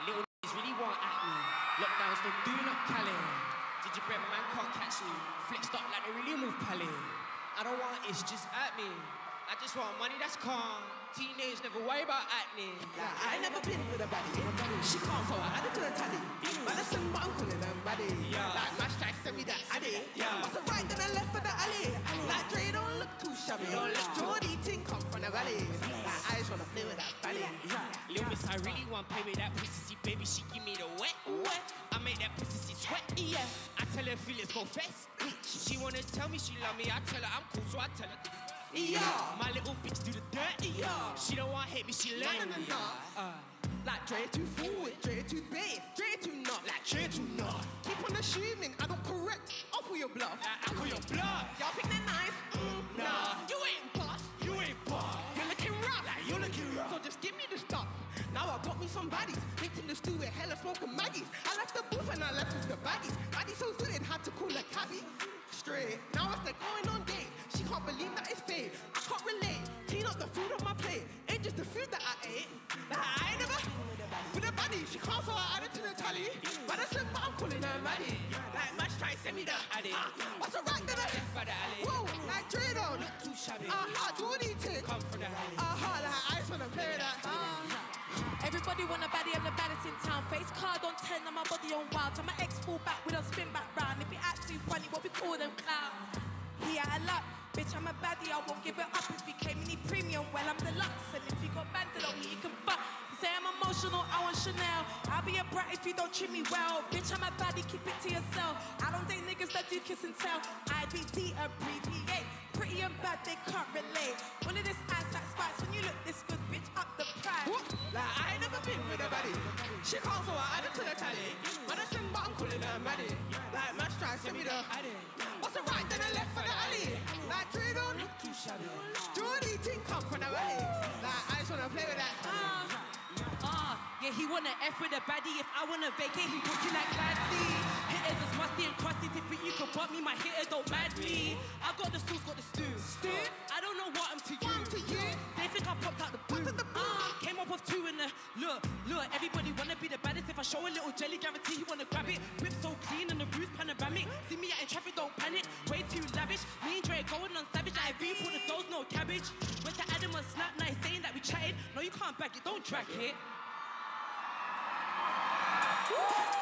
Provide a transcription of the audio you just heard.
Little niggas really want at me. Lockdown still doing up Cali. Gingerbread man can't catch me. Flexed up like they really move Pally. I don't want it's just at me. I just want money that's calm. Teenage never worry about acne. Like, I ain't never been with a baddie. She can't so I added to the tally. But listen, but I'm calling them baddie. Like my strike send me that addy. What's the right then I left for the alley? Like Dre don't look too shabby. Jordy ting come from the valley. Like I just wanna play with that baddie. Lil' miss, I really want play with that pussy. Baby, she give me the wet. I make that pussy sweat. I tell her feelings go fast. She wanna tell me she love me. I tell her I'm cool, so I tell her. My little bitch do the dirty. She don't want hate me, she learn. Like Dre too forward, Dre too bait, Dre too nut. Like Dre too nut. Keep on assuming I don't correct. I'll pull your bluff. I call your bluff. Y'all think they're nice? Nah. You ain't boss. You ain't boss. You're looking rough. Like you looking rough. So just give me the stuff. Now I got me some baddies. Linked in the stew with hella smoking Maggies. I left the booth and I left with the baddies. Baddie so good it had to call a cabbie. Straight. Now it's like going on dates. She can't believe that it's fake. I can't relate. Clean up the food on my plate. Ain't just the food that I ate. Like I ain't never with a baddie. She can't so I added to the tally. But I said, but I'm calling her baddie. Like match try send me the addy. What's the right then I left for the alley? Whoa, like Dre don't look too shabby. Jordy ting come from the alley. Like I just wanna play with that. Everybody want a baddie, I'm the baddest in town. Face card on 10 and my body on wild. So my ex fall back, we don't spin back round. If it acts too funny, what we call them clowns. He had a luck, bitch, I'm a baddie, I won't give it up. If he came, you need premium, well, I'm deluxe. And if you got banded on me, you can fuck. You say I'm emotional, I want Chanel. I'll be a brat if you don't treat me well. Bitch, I'm a baddie, keep it to yourself. I don't date niggas that do kiss and tell. IBD abbreviate. Pretty and bad, they can't relate. All of this ass that spice, when you look this good, bitch, up the price. Like I ain't never been with a baddie. She can't so I added to the tally. But I send but I'm calling her baddie. Like match try send me the addy. What's the right then I left for the alley? Like Dre don't look too shabby. Jordy ting come from the valley. Like I just wanna play with that. Yeah, he wanna F with a baddie. If I wanna vacate, he looking like Gladly. Hitters is musty and crusty. Different, you can bump me. My hitter don't mad me. I got the sauce, got the stew. I don't know what I'm to you. They think I popped out the blue. Came up with two in the look. Everybody wanna be the baddest. If I show a little jelly, guarantee he wanna grab it. Whip so clean and the roof panoramic. See me out in traffic, don't panic. Way too lavish. Me and Dre going on savage. I agree, put the doughs, no cabbage. Went to Adam on Snap, nice saying that we chatted. No, you can't back it, don't drag it. Woo!